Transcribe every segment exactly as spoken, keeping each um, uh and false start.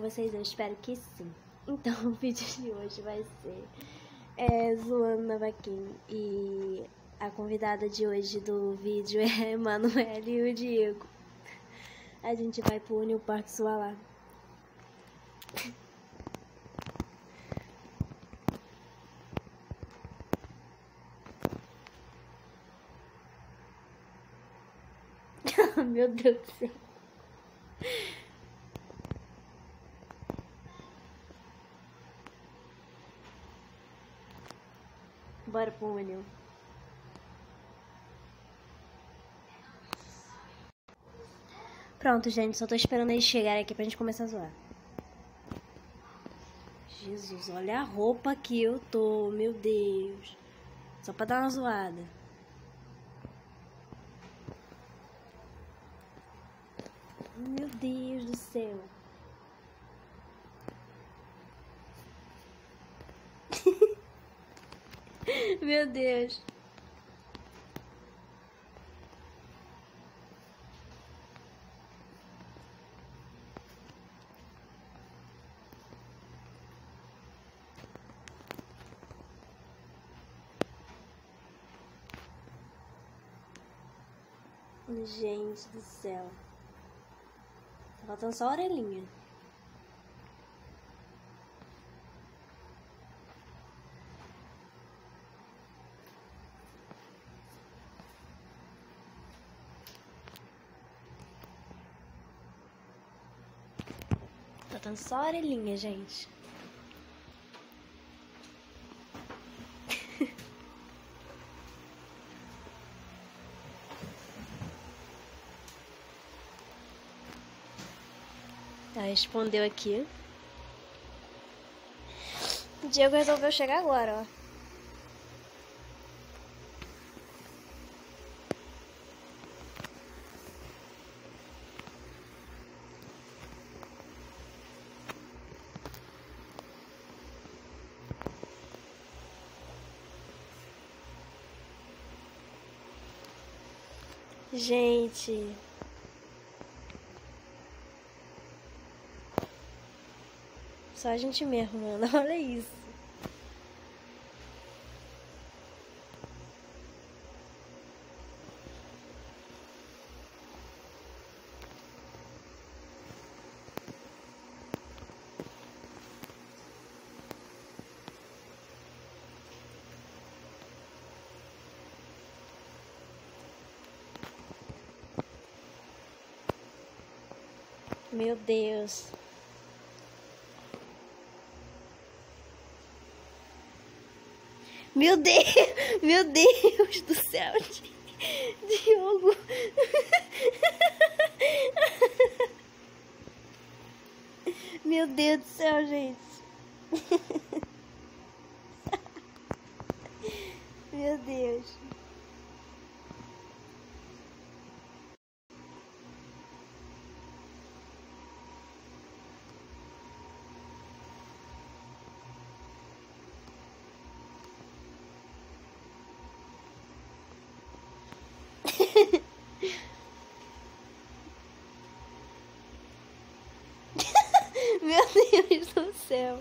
vocês? Eu espero que sim. Então o vídeo de hoje vai ser é, zoando na vaquinha. E a convidada de hoje do vídeo é a Emanuele e o Diego. A gente vai pro Union Park zoar lá. Meu Deus do céu. Bora pro Union. Pronto, gente. Só tô esperando eles chegarem aqui pra gente começar a zoar. Jesus, olha a roupa que eu tô. Meu Deus. Só pra dar uma zoada. Meu Deus do céu. Meu Deus. Gente do céu. Tá faltando só a orelhinha. Tá faltando só a orelhinha, gente. Tá, respondeu aqui. O Diego resolveu chegar agora, ó. Gente. Só a gente mesmo, mano. Olha isso. Meu Deus. Meu Deus, meu Deus do céu, Diogo. Meu Deus do céu, gente. Meu Deus. Meu Deus do céu.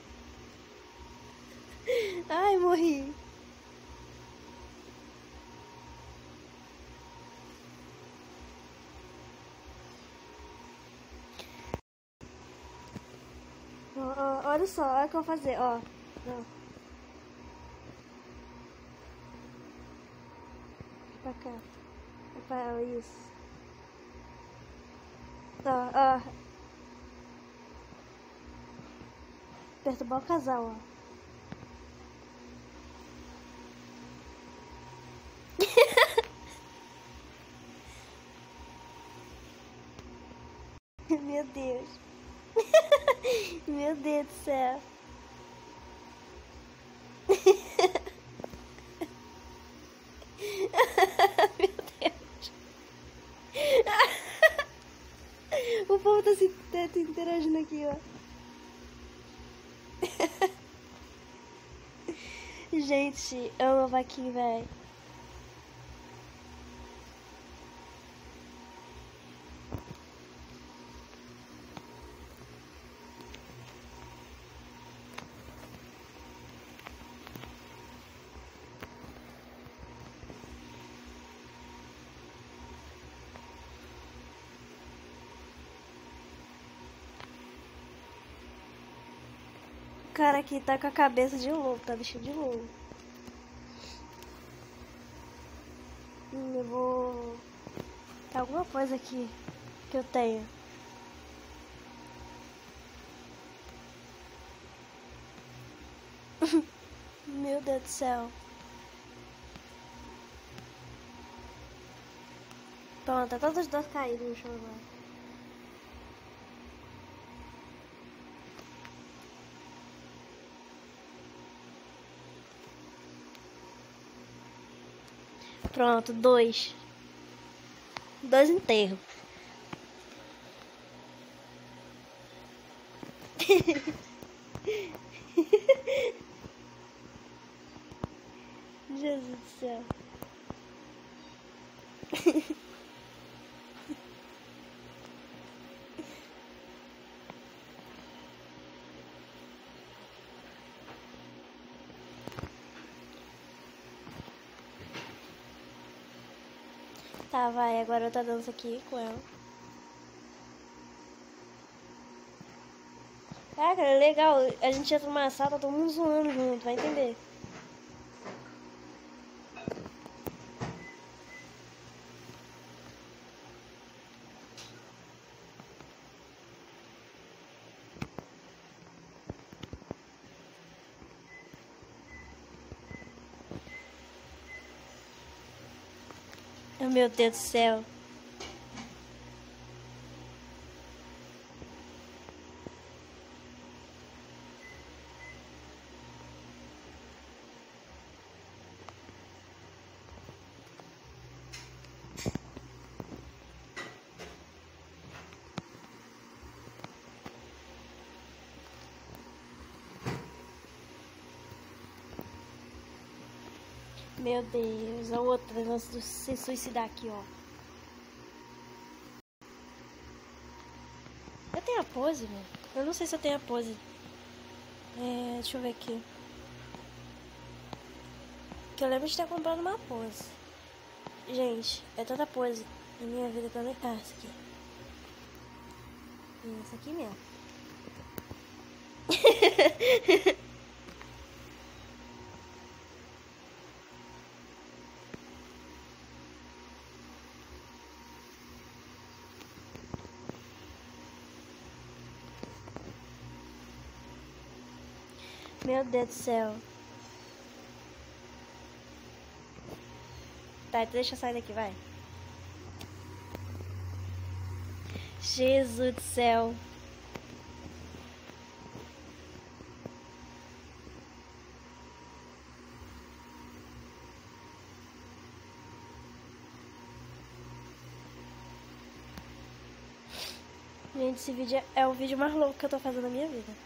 Ai, morri. Ó, ó, olha só, olha o que eu vou fazer, ó. Ó. Pra cá. Pra isso. Ó, ó. Perturbar o casal, ó. Meu Deus. Meu Deus do céu. Meu Deus. O povo tá se tá, tá interagindo aqui, ó. Gente, amo a vaquinha, velho. cara aqui tá com a cabeça de lobo, tá vestido de lobo. Hum, eu vou... Tem alguma coisa aqui que eu tenho. Meu Deus do céu. Pronto, tá todos os dois caídos no chão agora. Pronto, dois. Dois enterros. Jesus do céu. Tá, vai, agora eu tô dança aqui com ela. Ah, cara, legal. A gente entra numa sala, tá todo mundo zoando junto, vai entender. Oh, meu Deus do céu. Meu Deus, a outra antes de se suicidar aqui, ó. Eu tenho a pose, velho? Eu não sei se eu tenho a pose. É, deixa eu ver aqui. Que eu lembro de ter comprado uma pose. Gente, é tanta pose na minha vida que eu nem... Ah, essa aqui. Essa aqui mesmo. Meu Deus do céu. Tá, então deixa eu sair daqui, vai. Jesus do céu. Gente, esse vídeo é o vídeo mais louco que eu tô fazendo na minha vida.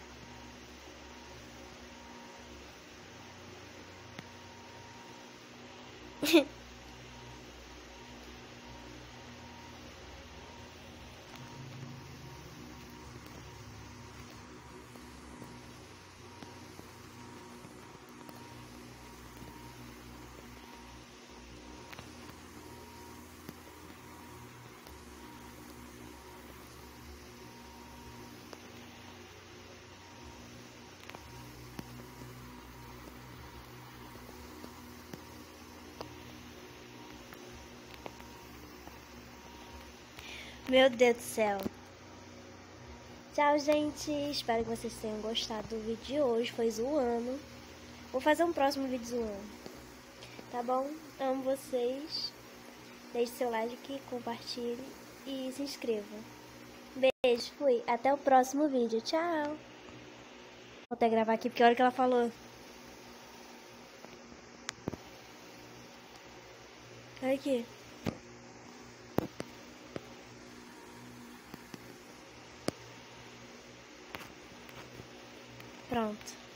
Meu Deus do céu. Tchau, gente. Espero que vocês tenham gostado do vídeo de hoje. Foi zoando. Vou fazer um próximo vídeo zoando. Tá bom? Amo vocês. Deixe seu like, compartilhe e se inscreva. Beijo, fui. Até o próximo vídeo. Tchau. Vou até gravar aqui porque a hora que ela falou. Olha aqui. Pronto.